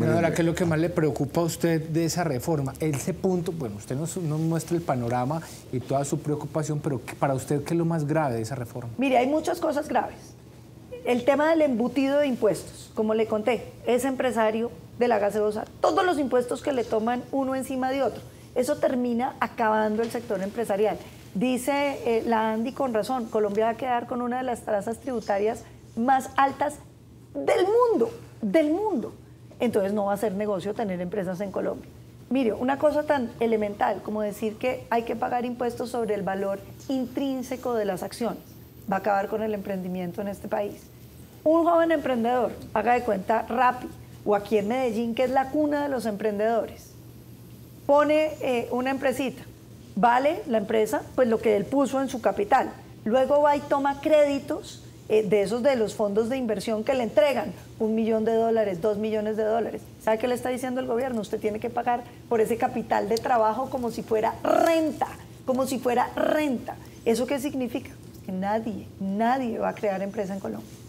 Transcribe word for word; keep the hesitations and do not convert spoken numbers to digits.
Bueno, ahora, ¿qué es lo que más le preocupa a usted de esa reforma? Ese punto, bueno, usted nos, nos muestra el panorama y toda su preocupación, pero para usted, ¿qué es lo más grave de esa reforma? Mire, hay muchas cosas graves. El tema del embutido de impuestos, como le conté, ese empresario de la gaseosa, todos los impuestos que le toman uno encima de otro, eso termina acabando el sector empresarial. Dice eh, la Andy con razón, Colombia va a quedar con una de las tasas tributarias más altas del mundo, del mundo. Entonces no va a ser negocio tener empresas en Colombia. Mire, una cosa tan elemental como decir que hay que pagar impuestos sobre el valor intrínseco de las acciones, va a acabar con el emprendimiento en este país. Un joven emprendedor, haga de cuenta Rappi, o aquí en Medellín, que es la cuna de los emprendedores, pone eh, una empresita, vale la empresa pues lo que él puso en su capital, luego va y toma créditos eh, de esos de los fondos de inversión que le entregan un millón de dólares, dos millones de dólares. ¿Sabe qué le está diciendo el gobierno? Usted tiene que pagar por ese capital de trabajo como si fuera renta, como si fuera renta. ¿Eso qué significa? Que nadie, nadie va a crear empresa en Colombia.